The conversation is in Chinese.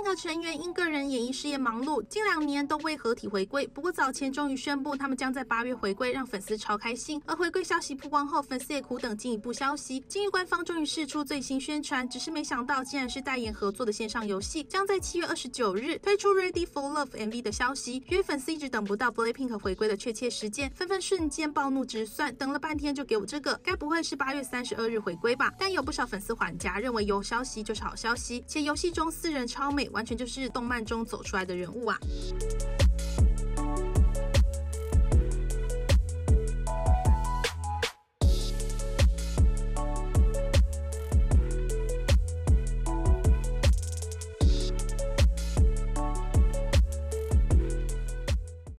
BLACKPINK 成员因个人演艺事业忙碌，近2年都未合体回归。不过早前终于宣布他们将在8月回归，让粉丝超开心。而回归消息曝光后，粉丝也苦等进一步消息。今日官方终于释出最新宣传，只是没想到竟然是代言合作的线上游戏，将在7月29日推出 Ready for Love MV 的消息。因为粉丝一直等不到 BLACKPINK 回归的确切时间，纷纷瞬间暴怒直算，等了半天就给我这个，该不会是8月32日回归吧？但有不少粉丝缓颊，认为有消息就是好消息，且游戏中4人超美，完全就是动漫中走出来的人物啊。